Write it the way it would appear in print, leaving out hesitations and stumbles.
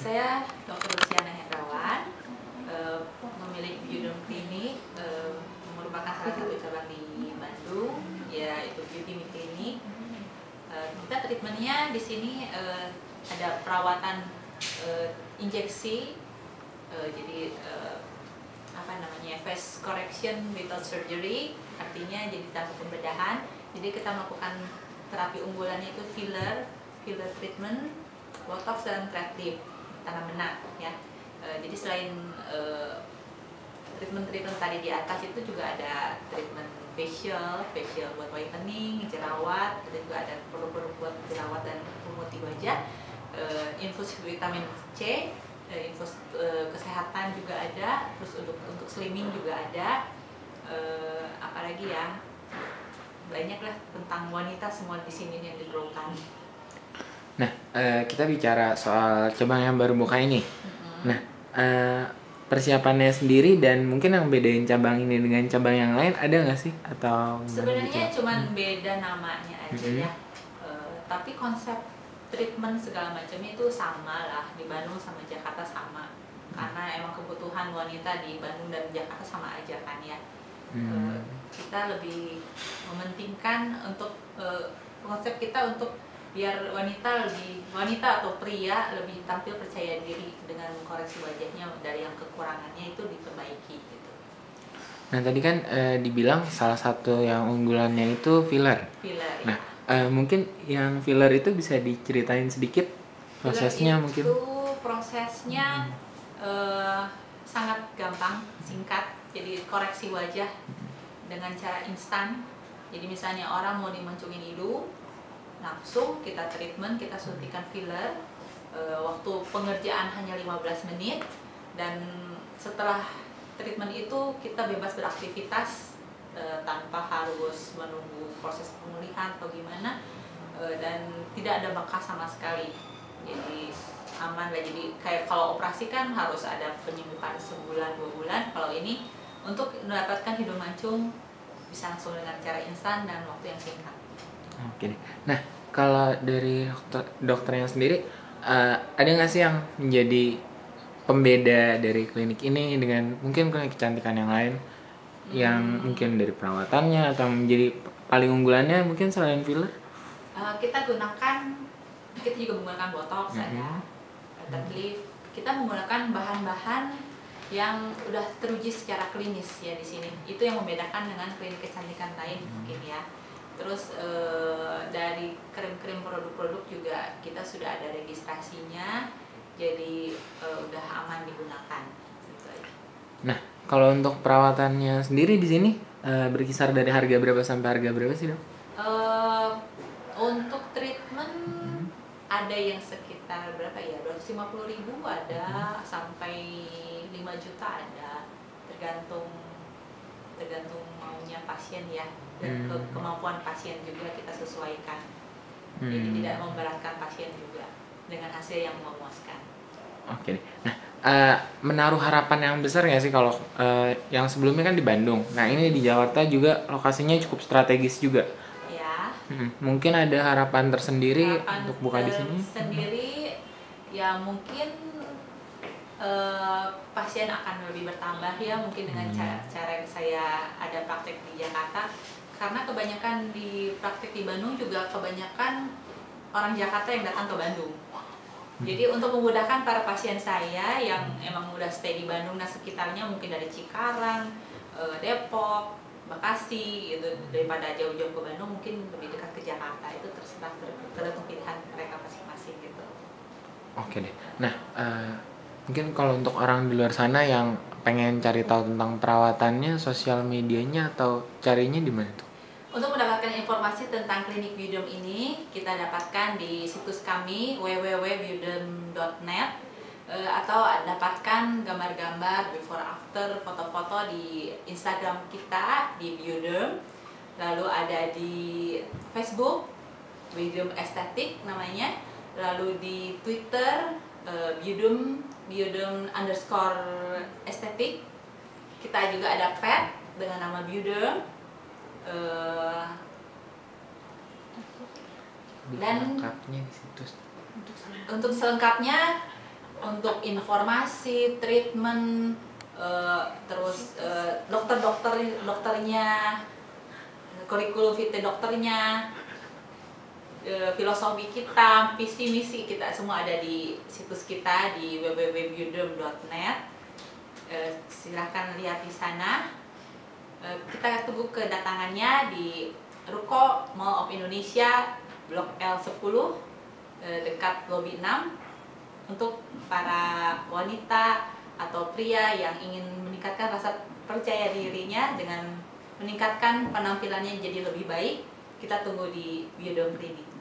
Saya Dr. Luciana Hendrawan, memiliki Biodome Clinic, merupakan salah satu cabang di Bandung, yaitu Biodome Clinic. Kita treatmentnya di sini ada perawatan injeksi, jadi face correction without surgery, artinya jadi tanpa pembedahan. Jadi kita melakukan terapi unggulannya itu filler treatment, botox dan creative tanam benak ya. Jadi selain treatment tadi di atas itu juga ada treatment facial buat whitening, jerawat, dan juga ada produk-produk buat jerawat dan pemutih wajah, infus vitamin C, infus kesehatan juga ada, terus untuk slimming juga ada, apalagi ya, banyak lah tentang wanita semua di sini yang diperlukan. Nah, kita bicara soal cabang yang baru buka ini. Nah, persiapannya sendiri dan mungkin yang bedain cabang ini dengan cabang yang lain ada nggak sih? Atau sebenarnya cuma beda namanya aja ya. Tapi konsep treatment segala macamnya itu sama lah, di Bandung sama Jakarta sama. Karena emang kebutuhan wanita di Bandung dan Jakarta sama aja kan ya. Kita lebih mementingkan untuk konsep kita untuk biar wanita atau pria lebih tampil percaya diri dengan mengkoreksi wajahnya dari yang kekurangannya itu diperbaiki gitu. Nah tadi kan dibilang salah satu yang unggulannya itu filler. Nah mungkin yang filler itu bisa diceritain sedikit prosesnya mungkin. Itu prosesnya sangat gampang, singkat. Jadi koreksi wajah dengan cara instan. Jadi misalnya orang mau dimancungin hidung, langsung kita treatment, kita suntikan filler, waktu pengerjaan hanya 15 menit, dan setelah treatment itu kita bebas beraktivitas tanpa harus menunggu proses pemulihan atau gimana, dan tidak ada bekas sama sekali, jadi aman lah. Jadi kayak kalau operasi kan harus ada penyembuhan sebulan 2 bulan, kalau ini untuk mendapatkan hidung mancung bisa langsung dengan cara instan dan waktu yang singkat. Oke. Nah, kalau dari dokternya sendiri, ada nggak sih yang menjadi pembeda dari klinik ini dengan mungkin klinik kecantikan yang lain, yang mungkin dari perawatannya atau menjadi paling unggulannya mungkin selain filler? Kita juga menggunakan botox, ada lift. Kita menggunakan bahan-bahan yang udah teruji secara klinis ya di sini. Itu yang membedakan dengan klinik kecantikan lain mungkin ya. Terus dari krim-krim produk-produk juga kita sudah ada registrasinya, jadi udah aman digunakan. Gitu aja. Nah, kalau untuk perawatannya sendiri di sini berkisar dari harga berapa sampai harga berapa sih dok? Untuk treatment ada yang sekitar berapa ya, 250.000 ada, sampai 5 juta ada, tergantung maunya pasien ya, dan kemampuan pasien juga kita sesuaikan. Jadi tidak memberatkan pasien juga, dengan hasil yang memuaskan. Oke. Nah, menaruh harapan yang besar nggak sih kalau yang sebelumnya kan di Bandung, nah ini di Jakarta juga lokasinya cukup strategis juga. Ya. Mungkin ada harapan tersendiri untuk buka di sini? Sendiri ya mungkin pasien akan lebih bertambah ya, mungkin dengan cara yang saya ada praktek di Jakarta, karena kebanyakan di praktek di Bandung juga kebanyakan orang Jakarta yang datang ke Bandung. Jadi untuk memudahkan para pasien saya yang emang udah stay di Bandung dan sekitarnya, mungkin dari Cikarang, Depok, Bekasi gitu, daripada jauh-jauh ke Bandung, mungkin lebih dekat ke Jakarta. Itu tergantung pilihan mereka masing-masing gitu. Oke deh. Nah, mungkin kalau untuk orang di luar sana yang pengen cari tahu tentang perawatannya, sosial medianya atau carinya di mana tuh? Untuk mendapatkan informasi tentang klinik Biodome ini, kita dapatkan di situs kami www.biodome.net, atau dapatkan gambar-gambar before after, foto-foto di Instagram kita di Biodome. Lalu ada di Facebook Biodome Estetik namanya, lalu di Twitter Biodome_estetik. Kita juga ada pet dengan nama Biodome. Dan lengkapnya di situs. untuk selengkapnya untuk informasi, treatment, terus dokternya, kurikulum vitae dokternya, filosofi kita, visi misi kita semua ada di situs kita di www.biodome.net. Silahkan lihat di sana. Kita tunggu kedatangannya di Ruko Mall of Indonesia Blok L10 dekat Lobi 6 untuk para wanita atau pria yang ingin meningkatkan rasa percaya dirinya dengan meningkatkan penampilannya jadi lebih baik. Kita tunggu di Biodome Clinic.